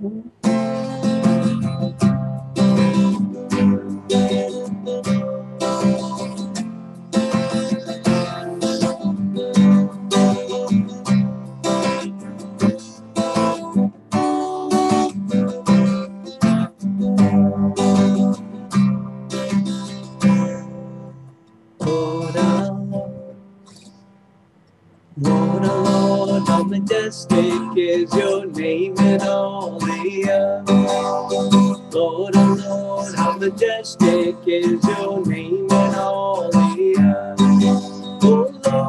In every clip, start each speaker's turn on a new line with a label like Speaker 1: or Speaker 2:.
Speaker 1: Lord, how majestic is your name in all the earth. Lord, oh Lord, how majestic is your name in all the earth. Oh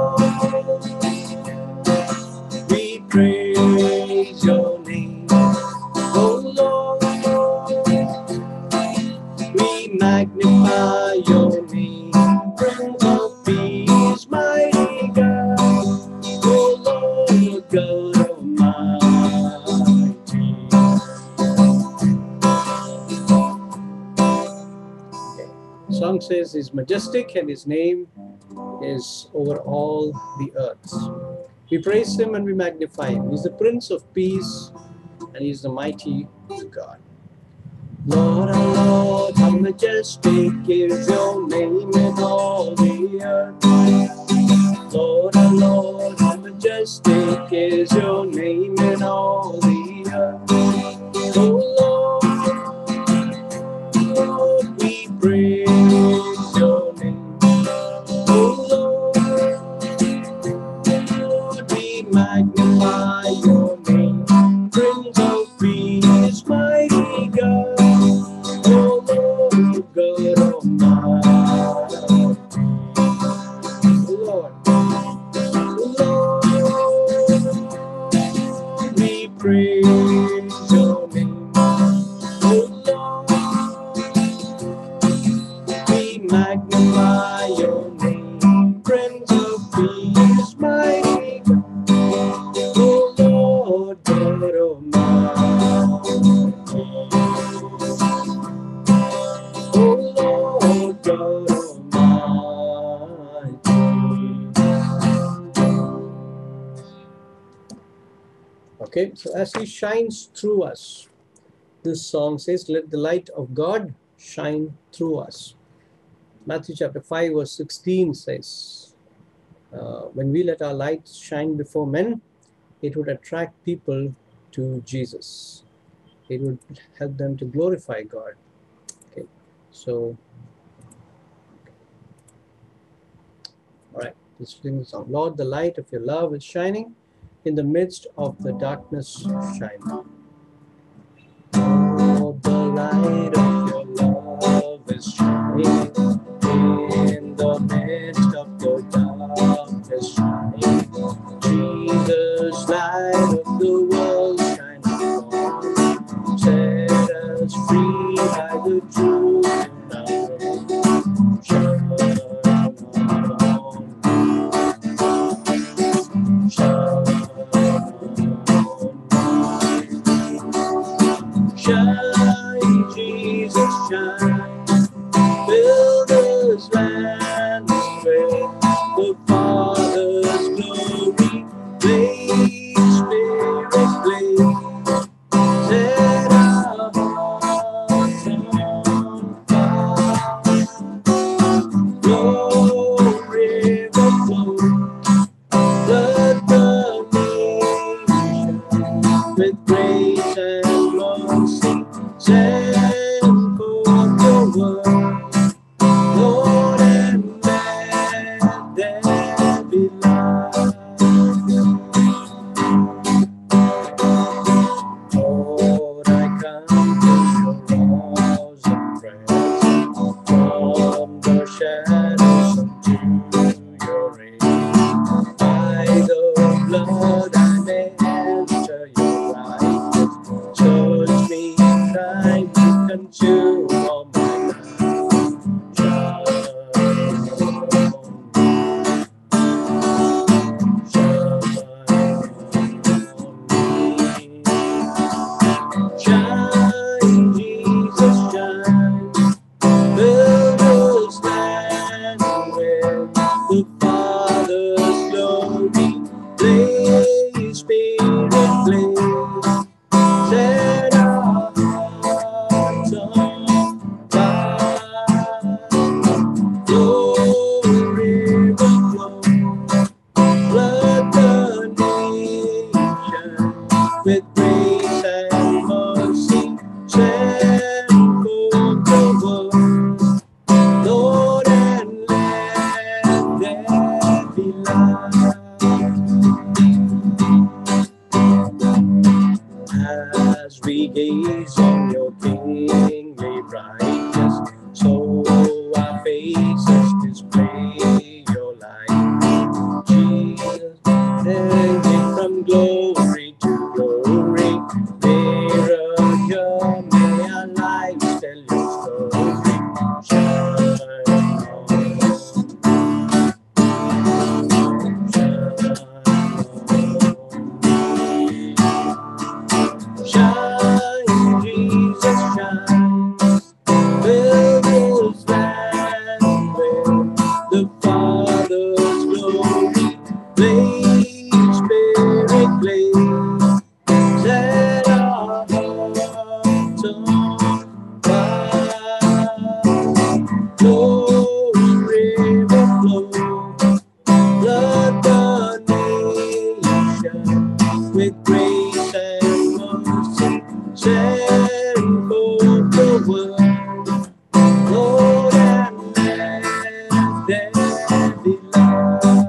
Speaker 1: Lord, we praise your name. Oh Lord, we magnify your name. Prince of Peace, mighty God. Oh Lord God Almighty. Okay. The song says He's majestic and His name is over all the earth. We praise Him and we magnify Him. He's the Prince of Peace and He's the mighty God. Lord, our Lord, how majestic is your name in all the earth. Lord, our Lord, how majestic is your name in all the earth. Oh Lord, we praise your name. Oh Lord, we magnify your name. Prince of Peace, mighty God. Oh Lord God Almighty. Lord, we praise your name. Oh Lord, we magnify your name. Prince of Peace, mighty God. Oh Lord God Almighty. Oh Lord God Almighty. Okay, so as He shines through us, this song says, let the light of God shine through us. Matthew chapter 5 verse 16 says, when we let our light shine before men, it would attract people to Jesus. It would help them to glorify God. Okay, so, all right, let's sing the song. Lord, the light of your love is shining in the midst of the darkness shining. Lord, the light of your love is shining in the midst of the darkness shining. Jesus, light of the world shining on, set us free by the truth of shine on, shine on, shine, Jesus, shine. Fill this land with the Father's glory. Blaze, Spirit, blaze. Set our hearts on fire. Flow, river, flow. Flood the nation with grace and mercy. Send forth your word, Lord, and let there be light. Lord, I come to your laws of prayer, from the shadows unto your rays. By the blood I may enter your light. Search me, try to consume all my life. Shine, Jesus, shine. Fill this land with the Father's glory. Blaze, Spirit, blaze. Set our as we gaze on your kingly brightness, so our faces display your light. Jesus, changing from glory to glory, nearer here, may our lives tell your story. Shine on us, shine, Jesus, shine. Fill this land with the Father's glory. Blaze, Spirit, blaze. Set our hearts on fire. Flow, river, flow. Flood the nation with grace and mercy. Send forth the word, Lord, and let there be light.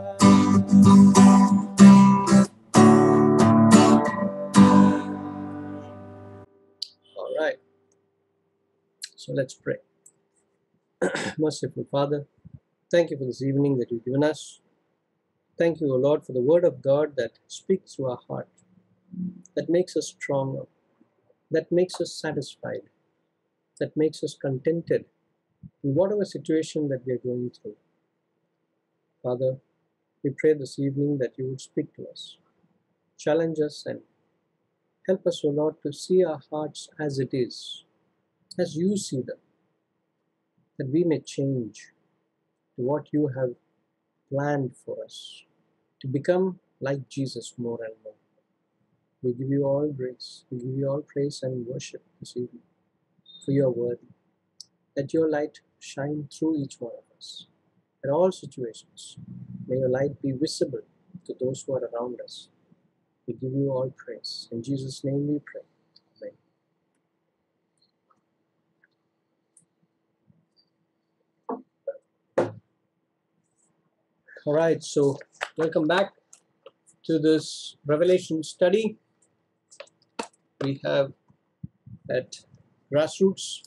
Speaker 1: All right, so let's pray. Merciful Father, thank you for this evening that you've given us. Thank you, O Lord, for the word of God that speaks to our heart, that makes us stronger, that makes us satisfied, that makes us contented in whatever situation that we are going through. Father, we pray this evening that you would speak to us, challenge us, and help us, O Lord, to see our hearts as it is, as you see them, that we may change to what you have planned for us, to become like Jesus more and more. We give you all grace, we give you all praise and worship this evening, for your word. Let your light shine through each one of us. In all situations, may your light be visible to those who are around us. We give you all praise. In Jesus' name we pray. Amen. All right, so welcome back to this Revelation study. We have at Grassroots.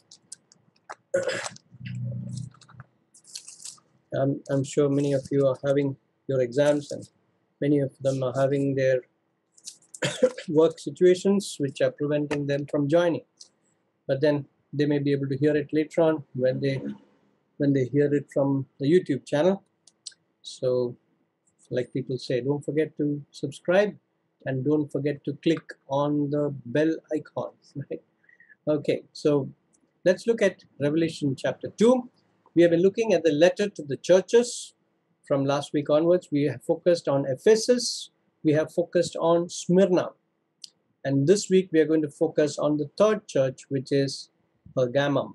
Speaker 1: I'm sure many of you are having your exams, and many of them are having their work situations which are preventing them from joining. But then they may be able to hear it later on when they hear it from the YouTube channel. So, like people say, don't forget to subscribe and don't forget to click on the bell icon. Right? Okay, so let's look at Revelation chapter 2. We have been looking at the letter to the churches from last week onwards. We have focused on Ephesus, we have focused on Smyrna, and this week we are going to focus on the third church, which is Pergamum.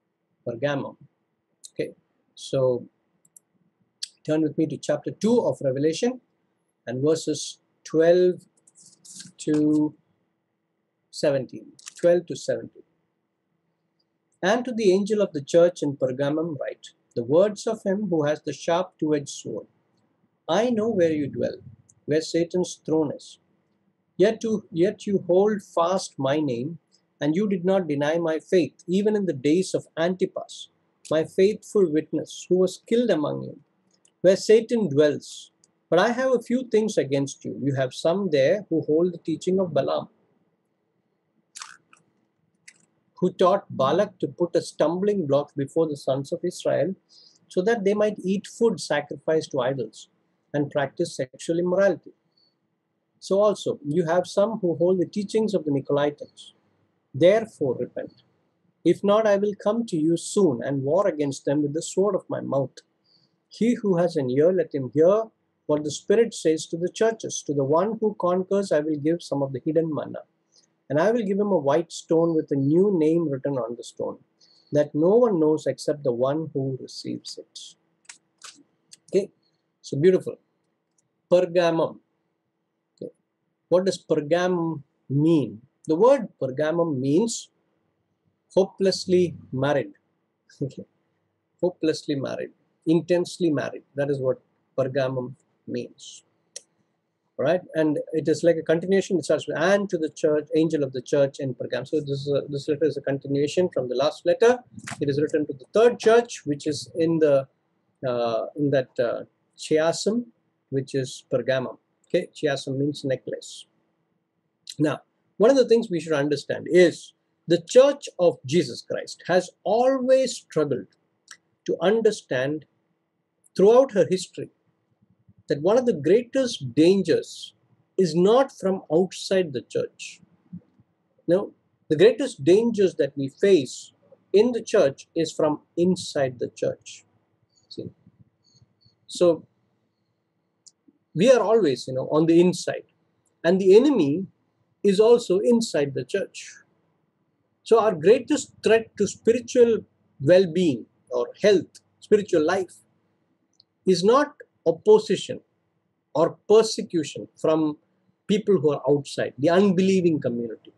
Speaker 1: Okay, so turn with me to chapter 2 of Revelation and verses 12 to 17. 12 to 17. And to the angel of the church in Pergamum write, the words of him who has the sharp two-edged sword. I know where you dwell, where Satan's throne is. Yet you hold fast my name, and you did not deny my faith, even in the days of Antipas, my faithful witness, who was killed among you, where Satan dwells. But I have a few things against you. You have some there who hold the teaching of Balaam, who taught Balak to put a stumbling block before the sons of Israel, so that they might eat food sacrificed to idols and practice sexual immorality. So also you have some who hold the teachings of the Nicolaitans. Therefore repent. If not, I will come to you soon and war against them with the sword of my mouth. He who has an ear, let him hear what the Spirit says to the churches. To the one who conquers, I will give some of the hidden manna. And I will give him a white stone with a new name written on the stone, that no one knows except the one who receives it. Okay, so beautiful. Pergamum. Okay. What does Pergamum mean? The word Pergamum means hopelessly married. Okay. Hopelessly married, intensely married. That is what Pergamum means. right? And it is like a continuation. It starts with "and to the church, angel of the church in Pergamum." So this letter is a continuation from the last letter. It is written to the third church, which is in that chiasm, which is Pergamum. Okay, chiasm means necklace. Now, one of the things we should understand is the Church of Jesus Christ has always struggled to understand throughout her history that one of the greatest dangers is not from outside the church. No, the greatest dangers that we face in the church is from inside the church. See? So we are always, on the inside, and the enemy is also inside the church. So our greatest threat to spiritual well-being or health, spiritual life, is not opposition or persecution from people who are outside, the unbelieving community,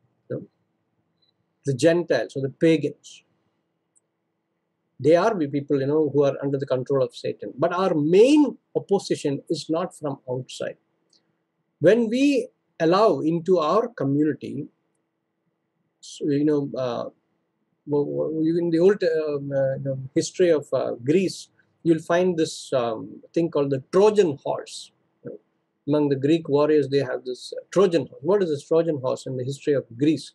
Speaker 1: the Gentiles or the pagans. They are the people, who are under the control of Satan. But our main opposition is not from outside. When we allow into our community, in the old history of Greece, you'll find this thing called the Trojan horse. Among the Greek warriors, they have this Trojan horse. What is this Trojan horse in the history of Greece?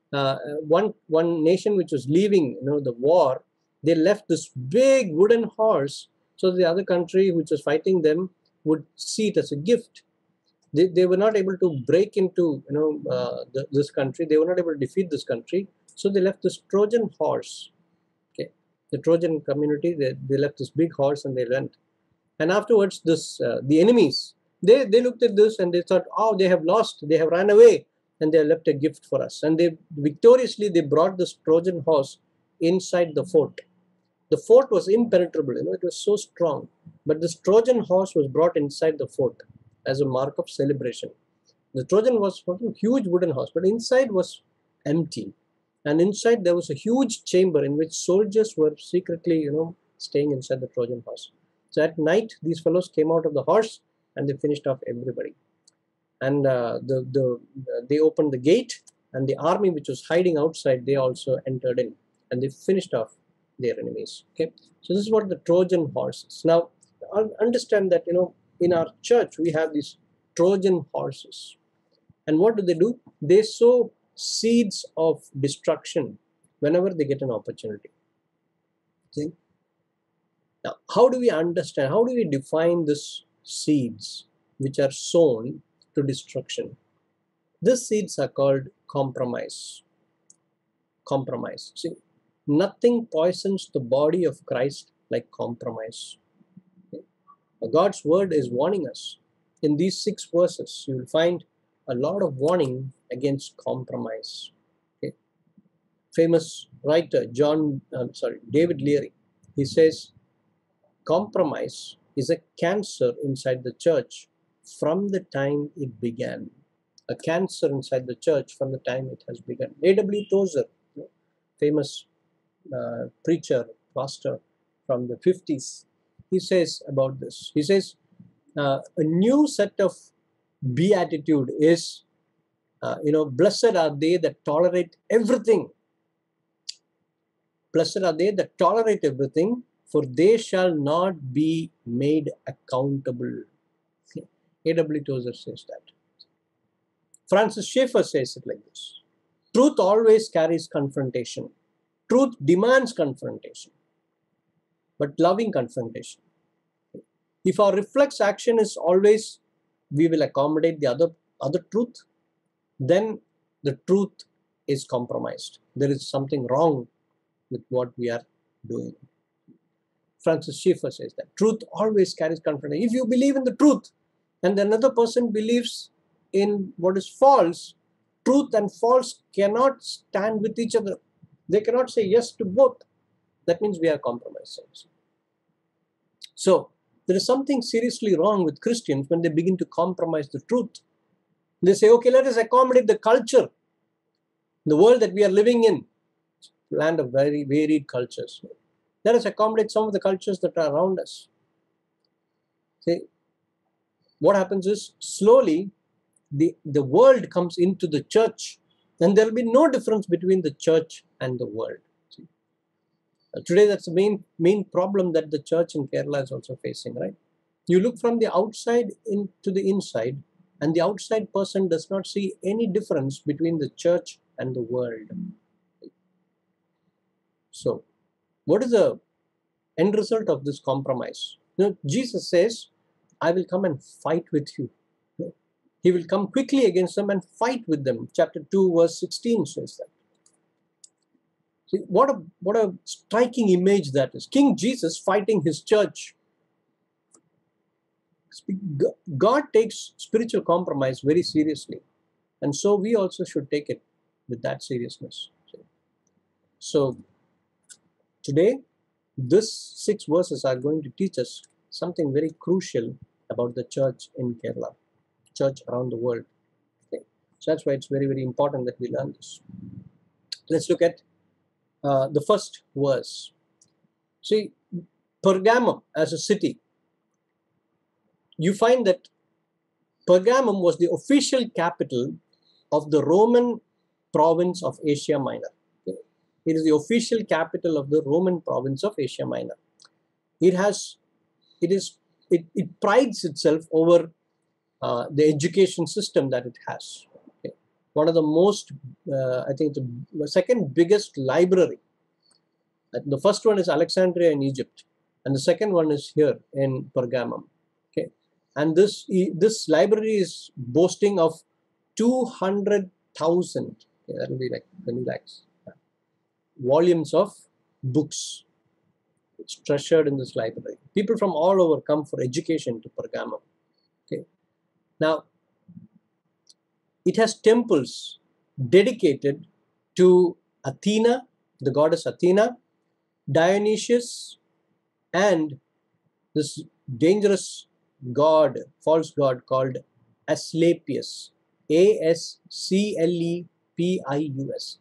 Speaker 1: One nation which was leaving, the war, they left this big wooden horse so the other country which was fighting them would see it as a gift. They were not able to break into this country. They were not able to defeat this country, so they left this Trojan horse. Okay, the Trojan community, they left this big horse and they went. And afterwards, the enemies, they looked at this and they thought, oh, they have lost, they have run away, and they left a gift for us. And they victoriously they brought this Trojan horse inside the fort. The fort was impenetrable, it was so strong. But this Trojan horse was brought inside the fort as a mark of celebration. The Trojan was a huge wooden horse, but inside was empty. And inside there was a huge chamber in which soldiers were secretly, staying inside the Trojan horse. So at night, these fellows came out of the horse and they finished off everybody. And they opened the gate, and the army which was hiding outside, they also entered in, and they finished off their enemies. Okay, so this is what the Trojan horse is. Now, understand that in our church we have these Trojan horses, and what do? They sow seeds of destruction whenever they get an opportunity. See? Now, how do we understand? How do we define these seeds which are sown to destruction? These seeds are called compromise. Compromise. See, nothing poisons the body of Christ like compromise. Okay? God's word is warning us. In these 6 verses, you will find a lot of warning against compromise. Okay? Famous writer David Leary, he says, compromise is a cancer inside the church from the time it began. A cancer inside the church from the time it has begun. A.W. Tozer, famous preacher, pastor from the 50s, he says about this. He says, a new set of beatitude is, blessed are they that tolerate everything. Blessed are they that tolerate everything, for they shall not be made accountable. A.W. Tozer says that. Francis Schaeffer says it like this. Truth always carries confrontation. Truth demands confrontation, but loving confrontation. If our reflex action is always, we will accommodate the other truth, then the truth is compromised. There is something wrong with what we are doing. Francis Schaeffer says that truth always carries confrontation. If you believe in the truth and another person believes in what is false, truth and false cannot stand with each other. They cannot say yes to both. That means we are compromising. So there is something seriously wrong with Christians when they begin to compromise the truth. They say, okay, let us accommodate the culture, the world that we are living in, land of very varied cultures. Let us accommodate some of the cultures that are around us. See, what happens is slowly the world comes into the church, and there will be no difference between the church and the world. See? Today, that's the main problem that the church in Kerala is also facing, right? You look from the outside into the inside, and the outside person does not see any difference between the church and the world. So, what is the end result of this compromise? Jesus says, I will come and fight with you. He will come quickly against them and fight with them. Chapter 2 verse 16 says that. See, what a striking image that is. King Jesus fighting his church. God takes spiritual compromise very seriously, and so we also should take it with that seriousness. So today, these 6 verses are going to teach us something very crucial about the church in Kerala, church around the world. Okay. So that's why it's very, very important that we learn this. Let's look at the first verse. See, Pergamum as a city, you find that Pergamum was the official capital of the Roman province of Asia Minor. Okay. It is the official capital of the Roman province of Asia Minor. It prides itself over the education system that it has. Okay. One of the most, I think the second biggest library. The first one is Alexandria in Egypt, and the second one is here in Pergamum. Okay. And this library is boasting of 200,000, okay, that will be like 20 lakhs, volumes of books. It's treasured in this library. People from all over come for education to Pergamum. Okay. Now, it has temples dedicated to Athena, the goddess Athena, Dionysius, and this dangerous god, false god called Asclepius. A-S-C-L-E-P-I-U-S.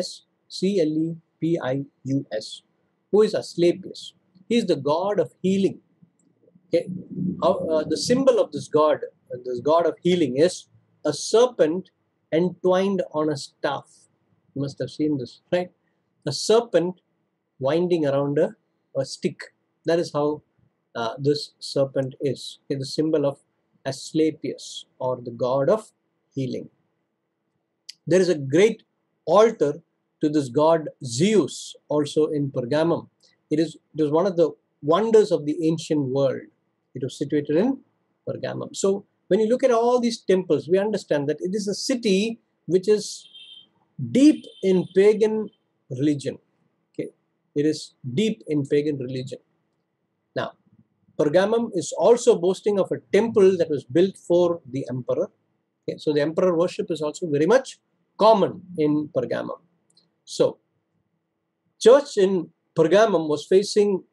Speaker 1: A-S-C-L-E-P-I-U-S. Who is Asclepius? He is the god of healing. Okay. The symbol of this god of healing, is a serpent entwined on a staff. You must have seen this, right? A serpent winding around a stick. That is how this serpent is. Okay, the symbol of Asclepius, or the god of healing. There is a great altar to this god Zeus also in Pergamum. It was one of the wonders of the ancient world. It was situated in Pergamum. So when you look at all these temples, we understand that it is a city which is deep in pagan religion. Okay, it is deep in pagan religion. Now, Pergamum is also boasting of a temple that was built for the emperor. Okay, so the emperor worship is also very much common in Pergamum. So, church in Pergamum was facing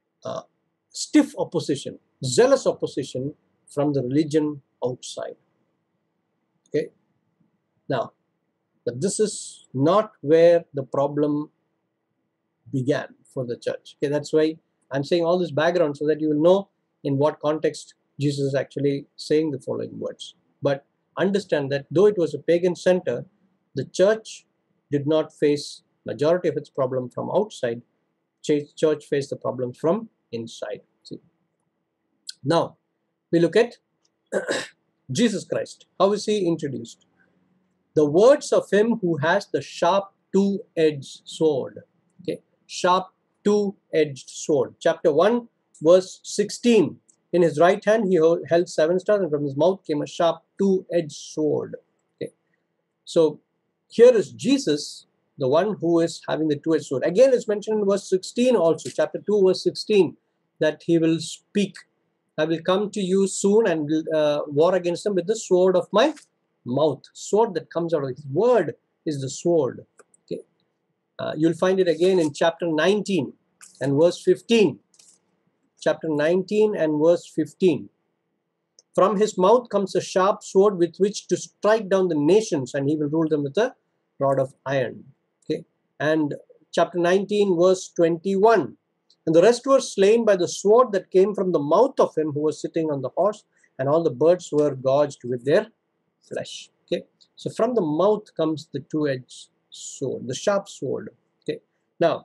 Speaker 1: stiff opposition, zealous opposition from the religion outside. Okay. Now, but this is not where the problem began for the church. Okay, that's why I'm saying all this background, so that you will know in what context Jesus is actually saying the following words. But understand that though it was a pagan center, the church did not face majority of its problem from outside. Church faced the problems from inside. See. Now, we look at Jesus Christ. How is he introduced? The words of him who has the sharp two-edged sword. Okay, sharp two-edged sword. Chapter 1, verse 16. In his right hand he held 7 stars, and from his mouth came a sharp two-edged sword. Okay, so here is Jesus, the one who is having the two-edged sword. Again, it's mentioned in verse 16 also, chapter 2, verse 16, that he will speak. I will come to you soon and will war against them with the sword of my mouth. Sword that comes out of his word is the sword. Okay. You'll find it again in chapter 19 and verse 15. Chapter 19 and verse 15. From his mouth comes a sharp sword with which to strike down the nations, and he will rule them with a rod of iron. Okay. And chapter 19 verse 21. And the rest were slain by the sword that came from the mouth of him who was sitting on the horse, and all the birds were gorged with their flesh. Okay, so from the mouth comes the two-edged sword, the sharp sword. Okay, now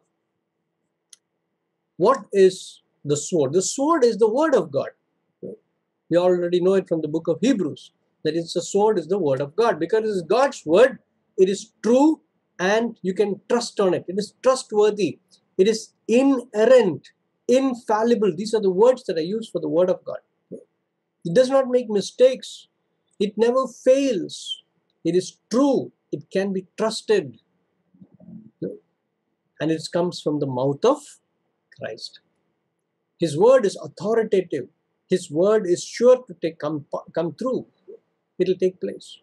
Speaker 1: what is the sword? The sword is the word of God. We already know it from the book of Hebrews, that it's a sword is the word of God, because it is God's word. It is true and you can trust on it. It is trustworthy. It is inerrant, infallible. These are the words that are used for the word of God. It does not make mistakes. It never fails. It is true. It can be trusted. And it comes from the mouth of Christ. His word is authoritative. His word is sure to come through. It will take place.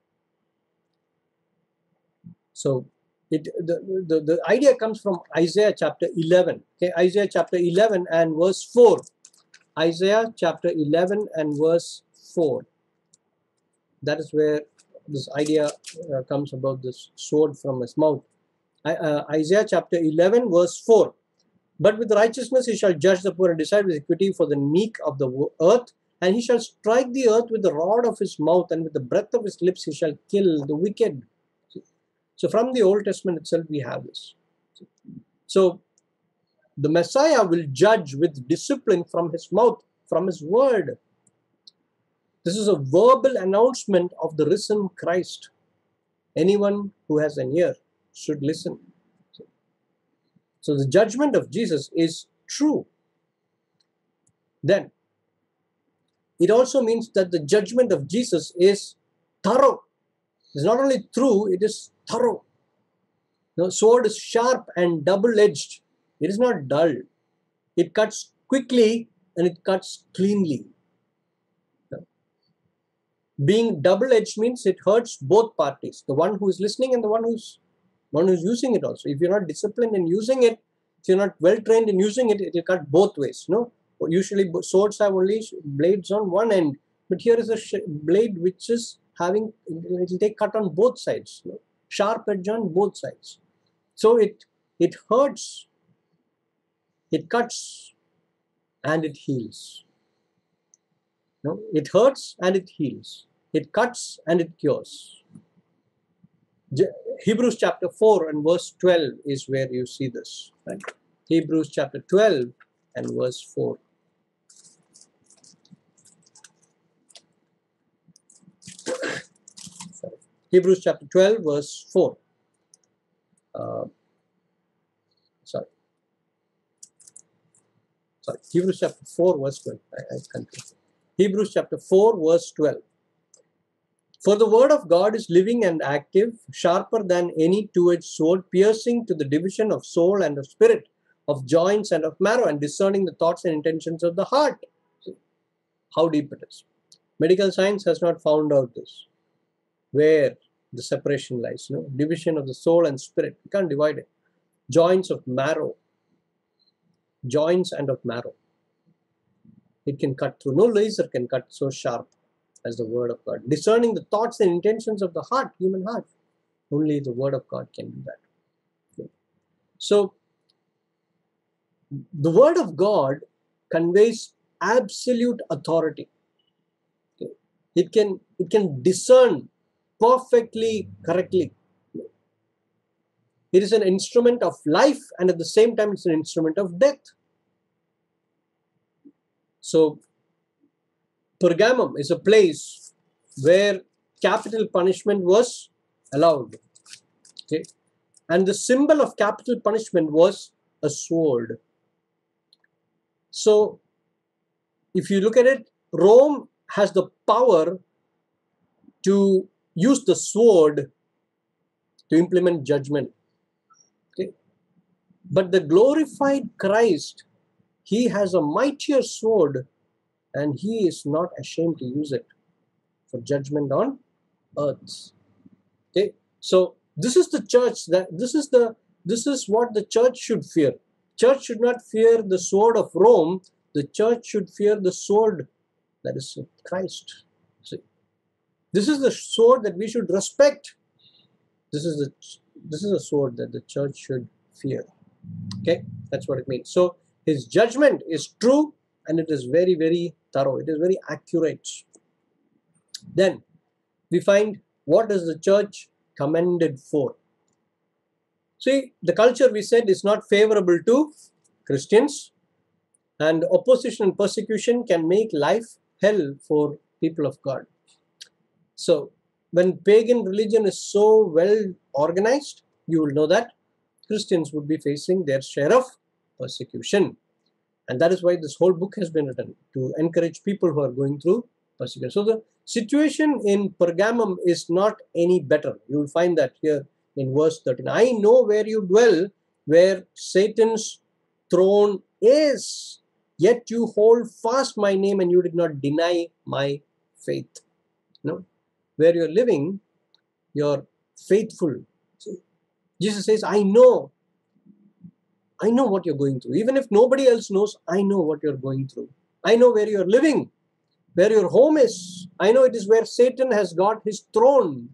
Speaker 1: So the idea comes from Isaiah chapter 11. Okay, Isaiah chapter 11 and verse 4. Isaiah chapter 11 and verse 4. That is where this idea comes about this sword from his mouth. Isaiah chapter 11 verse 4. But with righteousness he shall judge the poor and decide with equity for the meek of the earth. And he shall strike the earth with the rod of his mouth, and with the breath of his lips he shall kill the wicked. So from the Old Testament itself we have this. So the Messiah will judge with discipline from his mouth, from his word. This is a verbal announcement of the risen Christ. Anyone who has an ear should listen. So the judgment of Jesus is true. Then it also means that the judgment of Jesus is thorough. It's not only true, it is thorough. The sword is sharp and double-edged. It is not dull. It cuts quickly and it cuts cleanly. Being double-edged means it hurts both parties, the one who is listening and the one who's using it also. If you're not disciplined in using it, if you're not well trained in using it, it will cut both ways. No, usually swords have only blades on one end, but here is a blade which is having, it will take cut on both sides, no? Sharp edge on both sides. So it hurts, it cuts, and it heals. No, it hurts and it heals. It cuts and it cures. Hebrews chapter 4 and verse 12 is where you see this. Right? Hebrews chapter 12 and verse 4. Sorry. Hebrews chapter 12 verse 4. Sorry. Hebrews chapter 4 verse 12. I confused. Hebrews chapter 4 verse 12. For the word of God is living and active, sharper than any two-edged sword, piercing to the division of soul and of spirit, of joints and of marrow, and discerning the thoughts and intentions of the heart. See how deep it is. Medical science has not found out this, where the separation lies. No? Division of the soul and spirit. You can't divide it. Joints of marrow. Joints and of marrow. It can cut through. No laser can cut so sharp as the word of God. Discerning the thoughts and intentions of the heart, human heart. Only the word of God can do that. Okay. So, the word of God conveys absolute authority. Okay. It can discern perfectly, correctly. It is an instrument of life, and at the same time it's an instrument of death. So, Pergamum is a place where capital punishment was allowed. Okay? And the symbol of capital punishment was a sword. So, if you look at it, Rome has the power to use the sword to implement judgment. Okay? But the glorified Christ, he has a mightier sword, and he is not ashamed to use it for judgment on earth. Okay, so this is the church, this is what the church should fear. Church should not fear the sword of Rome. The church should fear the sword that is Christ. See, this is the sword that we should respect. This is a sword that the church should fear. Okay, that's what it means. So his judgment is true, and it is very, very thorough. It is very accurate. Then we find, what is the church commended for? See, the culture, we said, is not favorable to Christians, and opposition and persecution can make life hell for people of God. So when pagan religion is so well organized, you will know that Christians would be facing their share of persecution. And that is why this whole book has been written, to encourage people who are going through persecution. So the situation in Pergamum is not any better. You will find that here in verse 13. I know where you dwell, where Satan's throne is, yet you hold fast my name and you did not deny my faith. No? Where you're living, you're faithful. So Jesus says, I know what you're going through. Even if nobody else knows, I know what you're going through. I know where you're living, where your home is. I know it is where Satan has got his throne.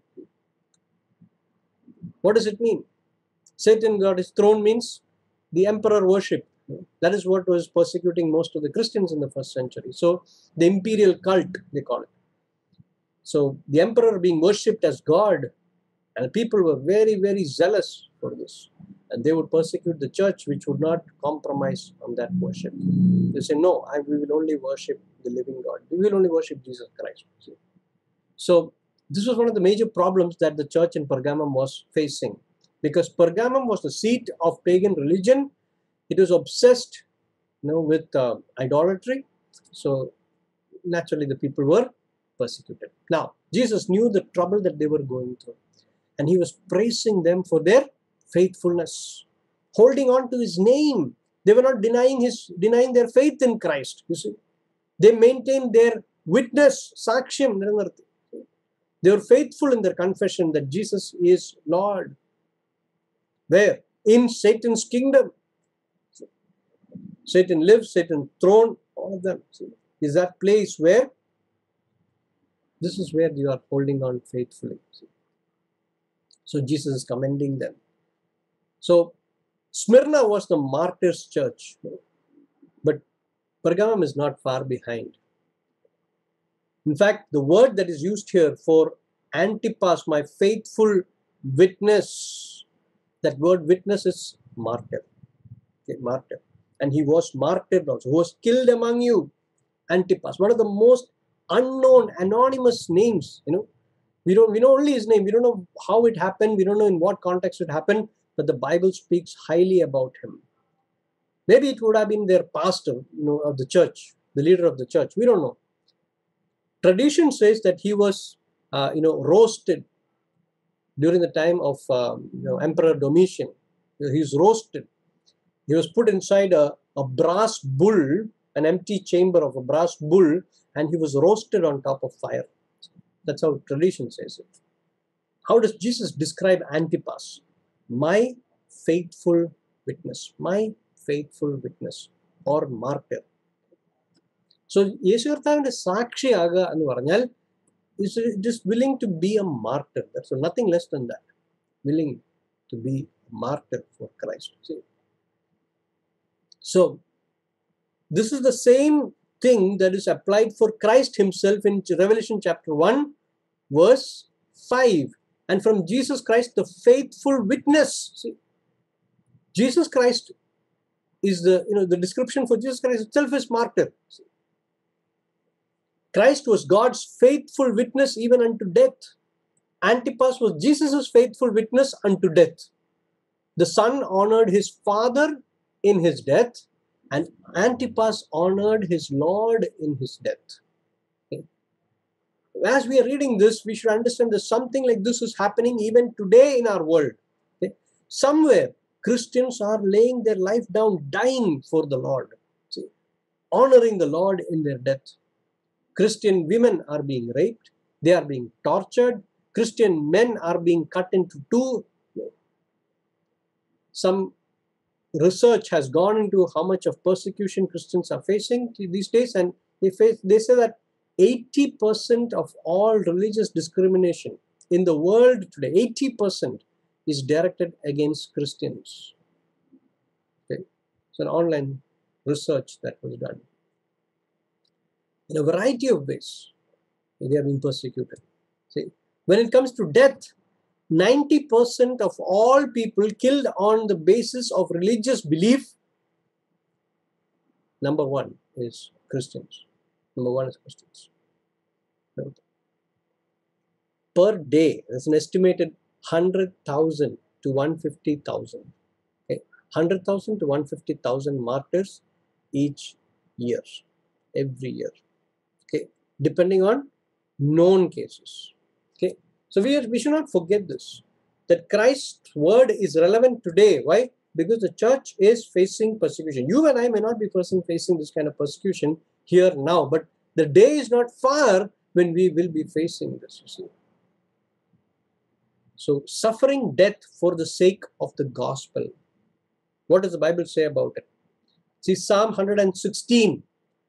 Speaker 1: What does it mean? Satan got his throne means the emperor worship. That is what was persecuting most of the Christians in the first century. So the imperial cult, they call it. So the emperor being worshipped as God, and people were very, very zealous for this. And they would persecute the church, which would not compromise on that worship. They say, no, we will only worship the living God. We will only worship Jesus Christ. See? So this was one of the major problems that the church in Pergamum was facing. Because Pergamum was the seat of pagan religion. It was obsessed, with idolatry. So naturally the people were persecuted. Now, Jesus knew the trouble that they were going through. And he was praising them for their faithfulness, holding on to his name. They were not denying their faith in Christ. You see, they maintained their witness, saksham. They were faithful in their confession that Jesus is Lord. Where? In Satan's kingdom. Satan lives, Satan throne, all of them. See, is that place where this is where you are holding on faithfully. See? So Jesus is commending them. So Smyrna was the martyrs' church, but Pergamum is not far behind. In fact, the word that is used here for Antipas, my faithful witness, that word witness is martyr. Okay, martyr. And he was martyred also, who was killed among you. Antipas, one of the most unknown, anonymous names. We know only his name. We don't know how it happened. We don't know in what context it happened. But the Bible speaks highly about him. Maybe it would have been their pastor, of the church, the leader of the church. We don't know. Tradition says that he was, roasted during the time of, Emperor Domitian. He was roasted. He was put inside a brass bull, an empty chamber of a brass bull, and he was roasted on top of fire. That's how tradition says it. How does Jesus describe Antipas? My faithful witness. My faithful witness or martyr. So, Yeshurthavinte Sakshi Aga ennu paranjal is just willing to be a martyr. That's nothing less than that. Willing to be a martyr for Christ. See? So, this is the same thing that is applied for Christ himself in Revelation chapter 1, verse 5. And from Jesus Christ, the faithful witness. See, Jesus Christ is the description for Jesus Christ itself is martyr. See, Christ was God's faithful witness even unto death. Antipas was Jesus' faithful witness unto death. The son honored his father in his death, and Antipas honored his Lord in his death. Okay. As we are reading this, we should understand that something like this is happening even today in our world. Okay. Somewhere, Christians are laying their life down, dying for the Lord, see, honoring the Lord in their death. Christian women are being raped, they are being tortured, Christian men are being cut into two. Some research has gone into how much of persecution Christians are facing these days, and they say that 80% of all religious discrimination in the world today, 80% is directed against Christians. Okay. It's an online research that was done. in a variety of ways. They are being persecuted. See, when it comes to death, 90% of all people killed on the basis of religious belief, number one is Christians. Number one is Christians. Per day, there's an estimated 100,000 to 150,000. Okay? 100,000 to 150,000 martyrs each year, every year. Okay? Depending on known cases. Okay? So we should not forget this, that Christ's word is relevant today. Why? Because the church is facing persecution. You and I may not be facing this kind of persecution here now, but the day is not far when we will be facing this, you see. So, suffering death for the sake of the gospel. What does the Bible say about it? See, Psalm 116,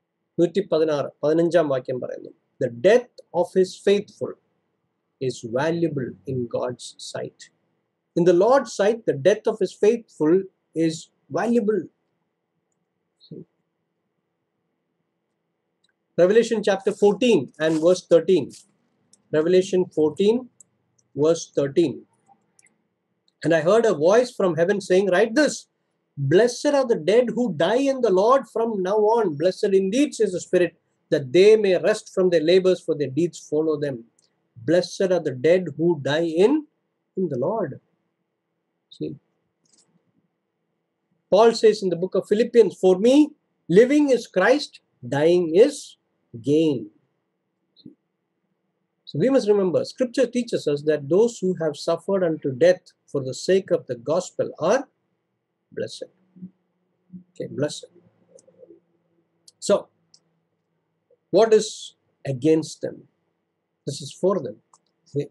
Speaker 1: 116, the death of his faithful is valuable in God's sight. In the Lord's sight, the death of his faithful is valuable. See? Revelation chapter 14 and verse 13. Revelation 14 verse 13. And I heard a voice from heaven saying, write this, blessed are the dead who die in the Lord from now on. Blessed indeed, says the Spirit, that they may rest from their labors, for their deeds follow them. Blessed are the dead who die in the Lord. See, Paul says in the book of Philippians, for me, living is Christ, dying is gain. So we must remember, Scripture teaches us that those who have suffered unto death for the sake of the gospel are blessed. Okay, blessed. So, what is against them? This is for them. Okay.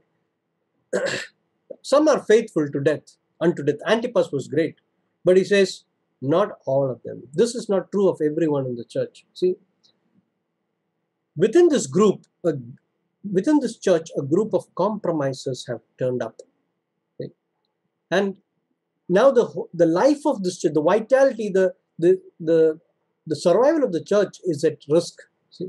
Speaker 1: Some are faithful to death, unto death. Antipas was great, but he says, not all of them. This is not true of everyone in the church. See, within this group, within this church, a group of compromisers have turned up. Okay. And now the life of this church, the vitality, the survival of the church is at risk. See?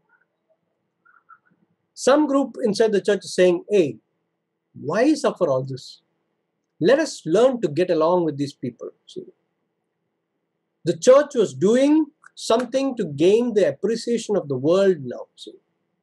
Speaker 1: Some group inside the church is saying, hey, why suffer all this? Let us learn to get along with these people. See? The church was doing something to gain the appreciation of the world now. See?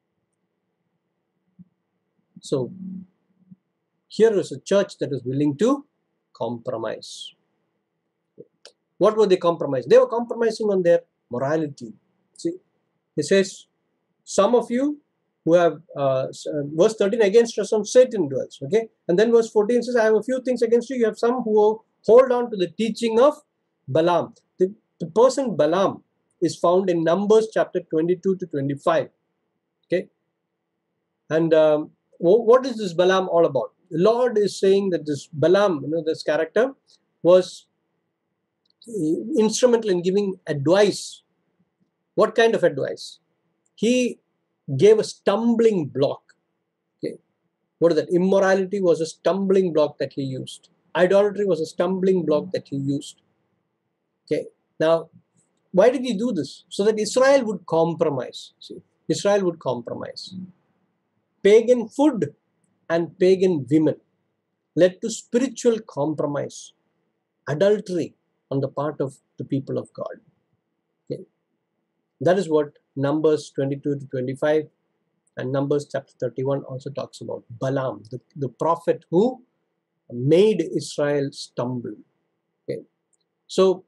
Speaker 1: So, here is a church that is willing to compromise. What were they compromising? They were compromising on their morality. See, he says, some of you who have, verse 13, against us on Satan dwells. Okay, and then verse 14 says, I have a few things against you. You have some who hold on to the teaching of Balaam. The person Balaam is found in Numbers chapter 22 to 25. Okay, and what is this Balaam all about? The Lord is saying that this Balaam, this character, was instrumental in giving advice. What kind of advice? He gave a stumbling block. Okay. What is that? Immorality was a stumbling block that he used. Idolatry was a stumbling block that he used. Okay. Now, why did he do this? So that Israel would compromise. See, Israel would compromise. Pagan food and pagan women led to spiritual compromise, adultery on the part of the people of God. Okay. That is what Numbers 22 to 25 and Numbers chapter 31 also talks about. Balaam, the prophet who made Israel stumble. Okay. So,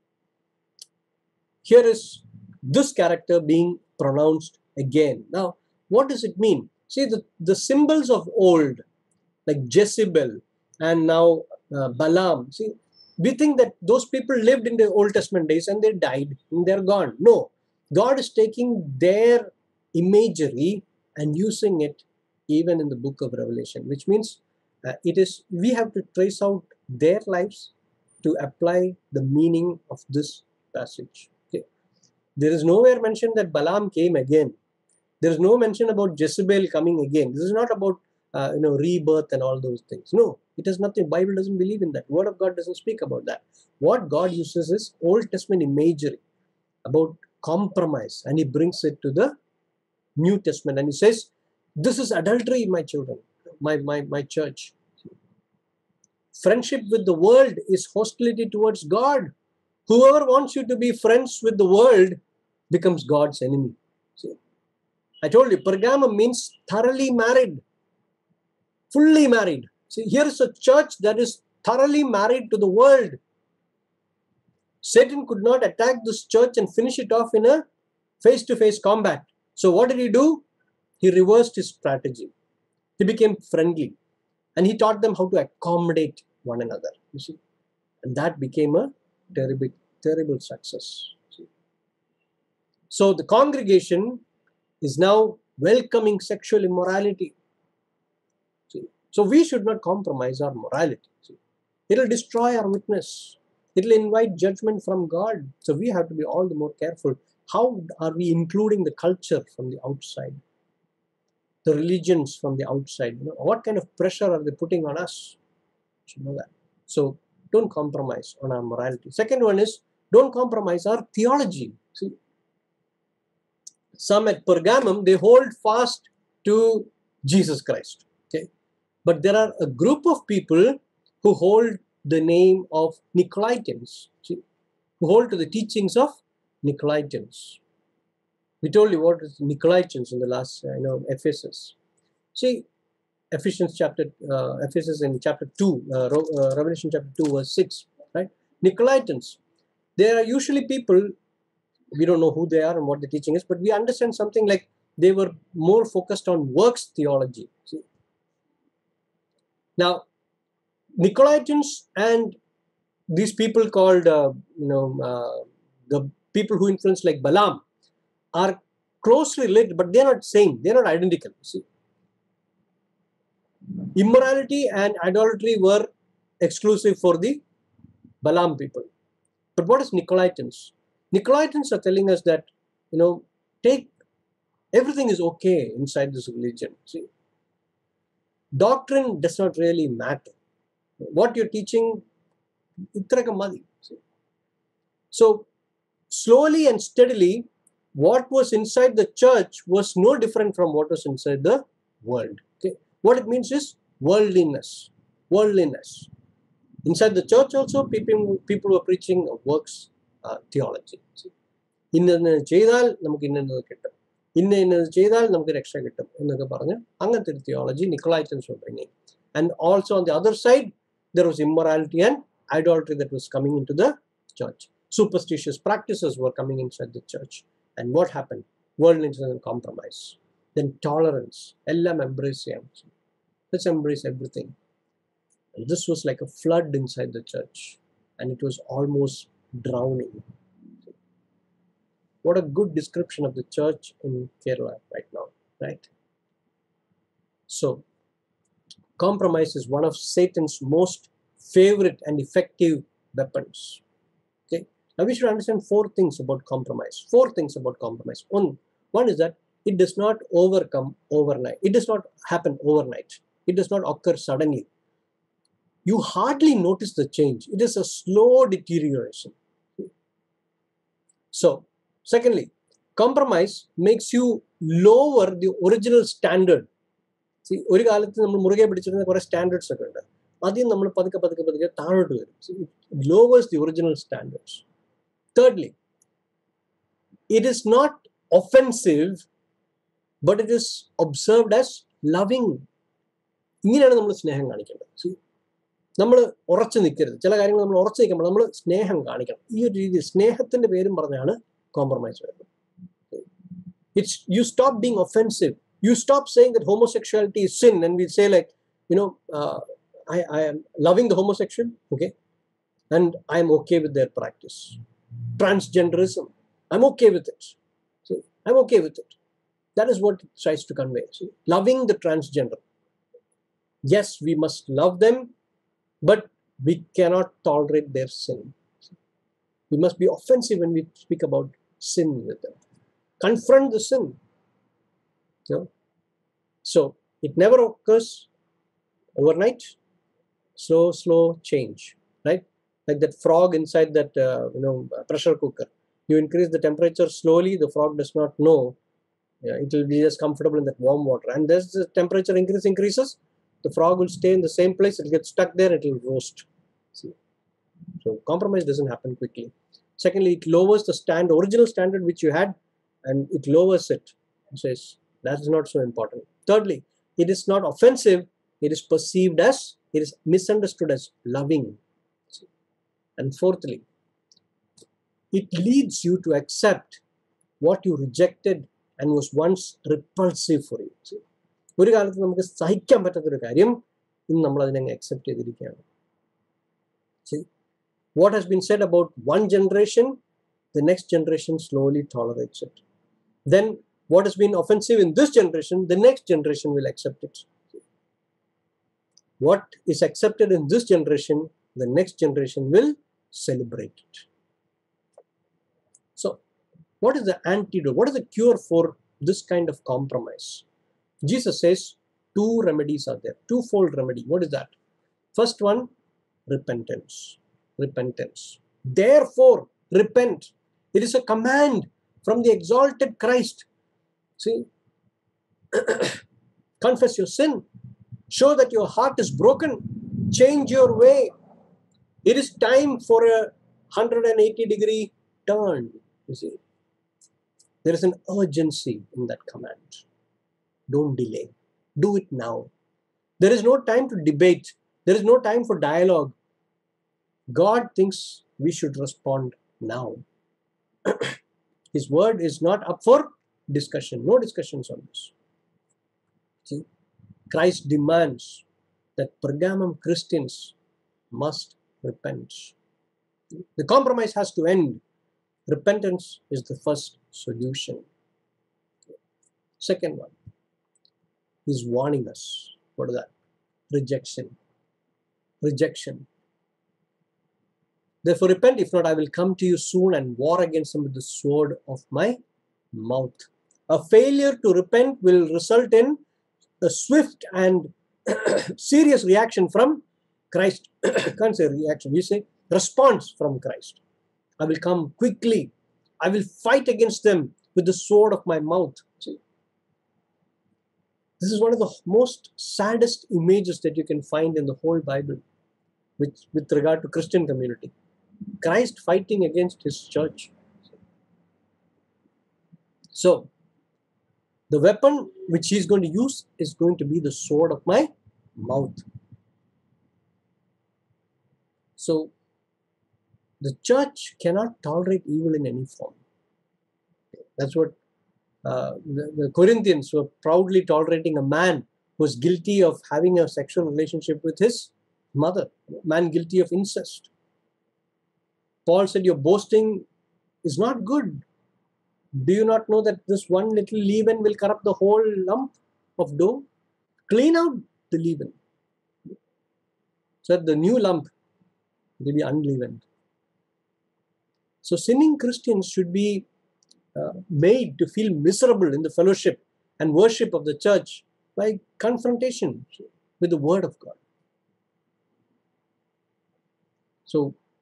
Speaker 1: here is this character being pronounced again. Now, what does it mean? See, the symbols of old, like Jezebel and now Balaam. See, we think that those people lived in the Old Testament days and they died and they're gone. No, God is taking their imagery and using it even in the book of Revelation, which means we have to trace out their lives to apply the meaning of this passage. Okay. There is nowhere mentioned that Balaam came again. There is no mention about Jezebel coming again. This is not about rebirth and all those things. No, it has nothing. Bible doesn't believe in that. Word of God doesn't speak about that. What God uses is Old Testament imagery about compromise, and He brings it to the New Testament, and he says, this is adultery, my children, my church. Friendship with the world is hostility towards God. Whoever wants you to be friends with the world becomes God's enemy. See? I told you, Pergamum means thoroughly married, fully married. See, here is a church that is thoroughly married to the world. Satan could not attack this church and finish it off in a face-to-face combat. So what did he do? He reversed his strategy. He became friendly. And he taught them how to accommodate one another. You see? And that became a terrible, terrible success. See? So the congregation is now welcoming sexual immorality. See? So we should not compromise our morality. See? It will destroy our witness. It will invite judgment from God. So we have to be all the more careful. How are we including the culture from the outside? The religions from the outside? What kind of pressure are they putting on us? You should know that. So don't compromise on our morality. Second one is, don't compromise our theology. See, some at Pergamum, they hold fast to Jesus Christ. Okay, but there are a group of people who hold the name of Nicolaitans. See, who hold to the teachings of Nicolaitans. We told you what is Nicolaitans in the last, Ephesus. See, Ephesus in chapter 2, Revelation chapter 2 verse 6, right? Nicolaitans, they are usually people, we don't know who they are and what the teaching is, but we understand something like they were more focused on works theology. See? Now, Nicolaitans and these people called, the people who influence like Balaam are closely related, but they are not same. They are not identical. See? Immorality and idolatry were exclusive for the Balaam people. But what is Nicolaitans? Nicolaitans are telling us that, everything is okay inside this religion. See? Doctrine does not really matter. What you're teaching, so slowly and steadily, what was inside the church was no different from what was inside the world. Okay? What it means is worldliness. Worldliness. Inside the church also, people were preaching works theology. Inna cheyidal namukku innenadu kittum. Innenadu cheyidal namukku raksha kittum. Ennokke paranja angathe theology Nicolaitans were bringing. And also on the other side, there was immorality and idolatry that was coming into the church. Superstitious practices were coming inside the church. And what happened? Worldliness and compromise. Then tolerance. Ellam embrace. Let's embrace everything. And this was like a flood inside the church. And it was almost drowning. What a good description of the church in Kerala right now. Right? So, compromise is one of Satan's most favorite and effective weapons. Okay. Now we should understand four things about compromise. Four things about compromise. One is that it does not overcome overnight. It does not happen overnight. It does not occur suddenly. You hardly notice the change. It is a slow deterioration. So, secondly, compromise makes you lower the original standard. See, ഒരു കാലത്ത് നമ്മൾ മുറുകെ പിടിച്ചിരുന്ന കുറേ standards ഒക്കെ ഉണ്ട്. ആദ്യം നമ്മൾ പതുക്കെ താഴോട്ട് വരും. It lowers the original standards. Thirdly, it is not offensive, but it is observed as loving. ഇങ്ങനെയാണ് നമ്മൾ സ്നേഹം കാണിക്കേണ്ടത്. നമ്മൾ ഉറച്ചു നിൽക്കരുത്. ചില കാര്യങ്ങൾ നമ്മൾ ഉറച്ചു നിൽക്കുമ്പോൾ നമ്മൾ സ്നേഹം കാണിക്കണം. ഈ ഒരു രീതിയിൽ സ്നേഹത്തിന്റെ പേരും പറഞ്ഞാണ് കോംപ്രമൈസ് വരുന്നത്. You stop being offensive. You stop saying that homosexuality is sin, and we say like, I am loving the homosexual, okay, and I am okay with their practice. Transgenderism, I'm okay with it. See, I'm okay with it. That is what it tries to convey. See, loving the transgender. Yes, we must love them, but we cannot tolerate their sin. We must be offensive when we speak about sin with them. Confront the sin. So it never occurs overnight. Slow change, right? Like that frog inside that pressure cooker. You increase the temperature slowly, the frog does not know Yeah, it will be just comfortable in that warm water. And as the temperature increases, the frog will stay in the same place. It will get stuck there. It will roast. See? So compromise doesn't happen quickly. Secondly, it lowers the original standard which you had, and it lowers it. It says that's not so important. Thirdly, it is not offensive. It is perceived as, it is misunderstood as loving. And fourthly, it leads you to accept what you rejected and was once repulsive for you. ഒരു കാലത്ത് നമുക്ക് സഹിക്കാൻ പറ്റാത്തൊരു കാര്യം ഇന്ന് നമ്മൾ അതിനെ accept ചെയ്തിരിക്കുകയാണ്. See, what has been said about one generation, the next generation slowly tolerates it. Then what has been offensive in this generation, the next generation will accept it. What is accepted in this generation, the next generation will celebrate it. So, what is the antidote? What is the cure for this kind of compromise? Jesus says two remedies are there, twofold remedy. What is that? First one, repentance. Repentance. Therefore, repent. It is a command from the exalted Christ. See, confess your sin. Show that your heart is broken. Change your way. It is time for a 180-degree turn. You see, there is an urgency in that command. Don't delay. Do it now. There is no time to debate. There is no time for dialogue. God thinks we should respond now. His word is not up for discussion. No discussions on this. See, Christ demands that Pergamum Christians must repent. The compromise has to end. Repentance is the first solution. Second one, he's warning us. What is that? Rejection. Rejection. Therefore repent, if not I will come to you soon and war against them with the sword of my mouth. A failure to repent will result in a swift and serious reaction from Christ. Can't say reaction, we say response from Christ. I will come quickly. I will fight against them with the sword of my mouth. See? This is one of the most saddest images that you can find in the whole Bible with regard to Christian community. Christ fighting against his church. So, the weapon which he's going to use is going to be the sword of my mouth. So, the church cannot tolerate evil in any form. That's what the Corinthians were proudly tolerating a man who was guilty of having a sexual relationship with his mother, a man guilty of incest. Paul said, your boasting is not good. Do you not know that this one little leaven will corrupt the whole lump of dough? Clean out the leaven, so that the new lump will be unleavened. So sinning Christians should be made to feel miserable in the fellowship and worship of the church by confrontation with the word of God. So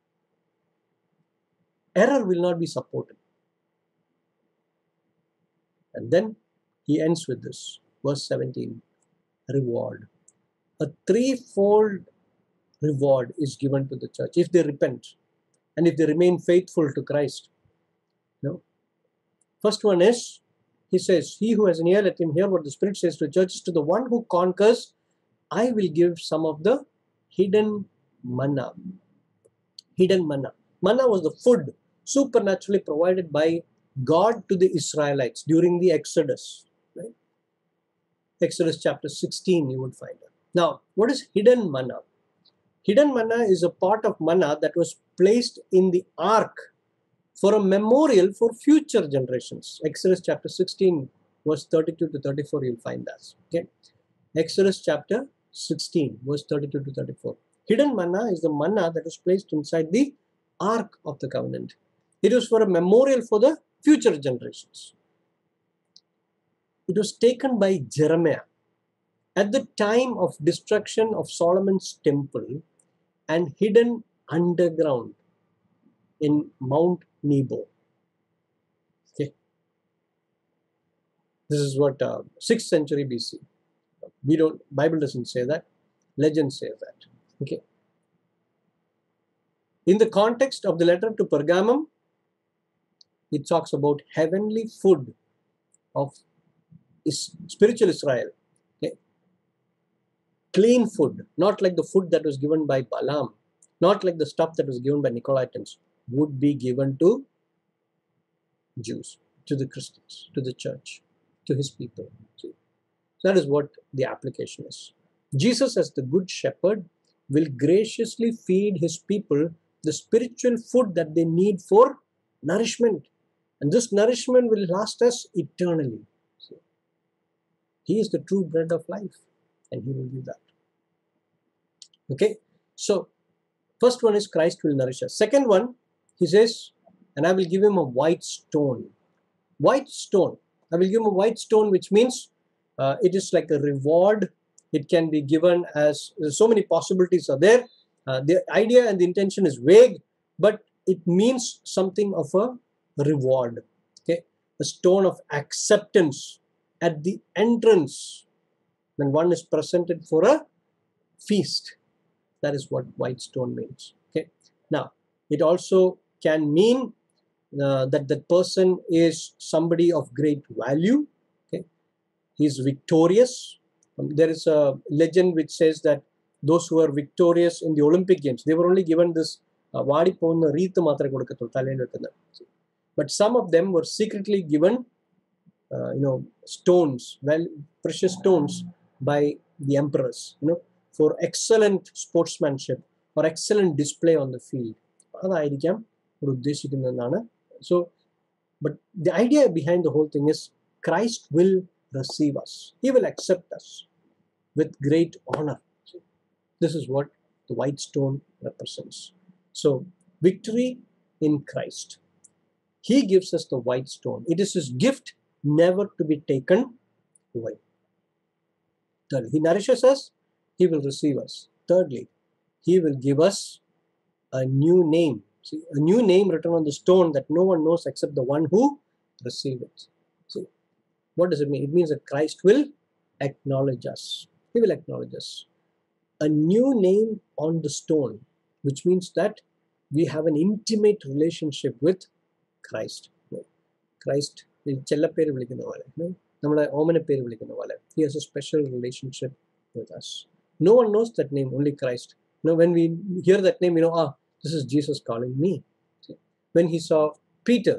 Speaker 1: error will not be supported. And then he ends with this, verse 17, reward. A threefold reward is given to the church if they repent and if they remain faithful to Christ. No? First one is, he says, he who has an ear, let him hear what the Spirit says to the churches. To the one who conquers, I will give some of the hidden manna. Hidden manna. Manna was the food supernaturally provided by God to the Israelites during the Exodus. Right? Exodus chapter 16 you would find it. Now, what is hidden manna? Hidden manna is a part of manna that was placed in the ark for a memorial for future generations. Exodus chapter 16 verse 32 to 34 you'll find that. Okay? Exodus chapter 16 verse 32 to 34. Hidden manna is the manna that was placed inside the ark of the covenant. It was for a memorial for the future generations. It was taken by Jeremiah at the time of destruction of Solomon's temple and hidden underground in Mount Nebo. Okay. This is what 6th century BC. Bible doesn't say that. Legend says that. Okay. In the context of the letter to Pergamum, it talks about heavenly food of spiritual Israel. Okay. Clean food, not like the food that was given by Balaam, not like the stuff that was given by Nicolaitans, would be given to Jews, to the Christians, to the church, to his people. See, that is what the application is. Jesus, as the good shepherd, will graciously feed his people the spiritual food that they need for nourishment. And this nourishment will last us eternally. See, he is the true bread of life, and he will give that. Okay, so first one is Christ will nourish us. Second one, he says, and I will give him a white stone. White stone. I will give him a white stone, which means it is like a reward. It can be given as so many possibilities are there. The idea and the intention is vague, but it means something of a reward. Okay, a stone of acceptance at the entrance when one is presented for a feast. That is what white stone means. Okay, now it also can mean that that person is somebody of great value. Okay, he is victorious. There is a legend which says that those who are victorious in the Olympic Games, they were only given this but some of them were secretly given stones, precious stones by the emperors, for excellent sportsmanship or excellent display on the field. So, but the idea behind the whole thing is Christ will receive us. He will accept us with great honor. This is what the white stone represents. So, victory in Christ. He gives us the white stone. It is his gift, never to be taken away. Thirdly, he nourishes us, he will receive us. Thirdly, he will give us a new name. See, a new name written on the stone that no one knows except the one who received it. See, what does it mean? It means that Christ will acknowledge us. He will acknowledge us. A new name on the stone, which means that we have an intimate relationship with Christ. Christ, he has a special relationship with us. No one knows that name, only Christ. When we hear that name, this is Jesus calling me. When he saw Peter,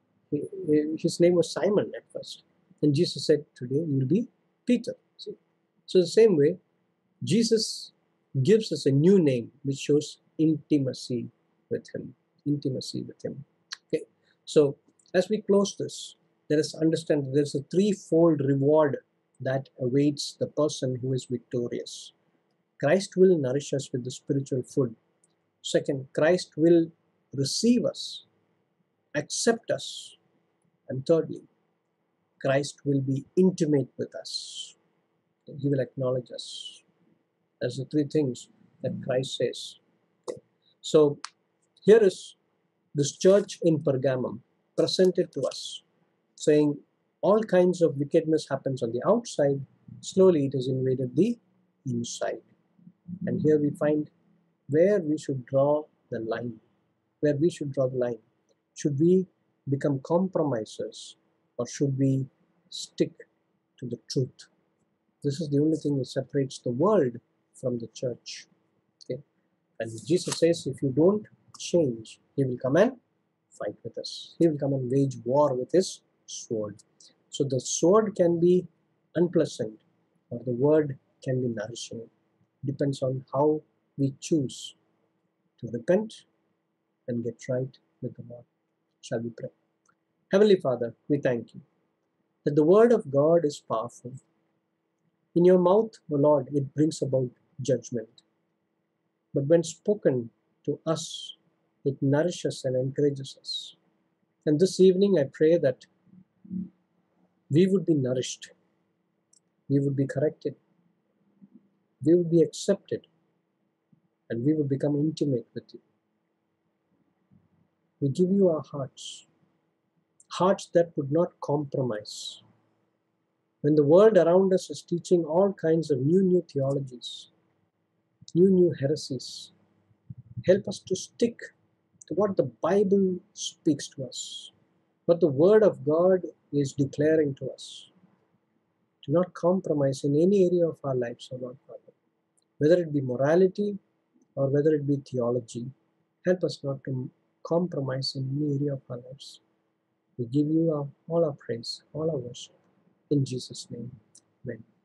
Speaker 1: his name was Simon at first. And Jesus said, today you will be Peter. See? So the same way, Jesus gives us a new name which shows intimacy with him. Intimacy with him. Okay. So as we close this, let us understand that there's a threefold reward that awaits the person who is victorious. Christ will nourish us with the spiritual food. Second, Christ will receive us, accept us. And thirdly, Christ will be intimate with us. He will acknowledge us. That's the three things that Christ says. So here is this church in Pergamum presented to us, saying all kinds of wickedness happens on the outside. Slowly it has invaded the inside. And here we find where we should draw the line. Where we should draw the line. Should we become compromisers or should we stick to the truth? This is the only thing that separates the world from the church. Okay? And Jesus says, if you don't change, he will come and fight with us. He will come and wage war with his sword. So the sword can be unpleasant or the word can be nourishing. Depends on how we choose to repent and get right with the Lord. Shall we pray? Heavenly Father, we thank you that the word of God is powerful. In your mouth, O Lord, it brings about judgment. But when spoken to us, it nourishes and encourages us. And this evening, I pray that we would be nourished, we would be corrected, we would be accepted, and we would become intimate with you. We give you our hearts, hearts that would not compromise, When the world around us is teaching all kinds of new theologies, new heresies, help us to stick to what the Bible speaks to us, what the Word of God is declaring to us. Do not compromise in any area of our lives, O Lord Father. Whether it be morality or whether it be theology, help us not to compromise in any area of our lives. We give you all our praise, all our worship. In Jesus' name, amen.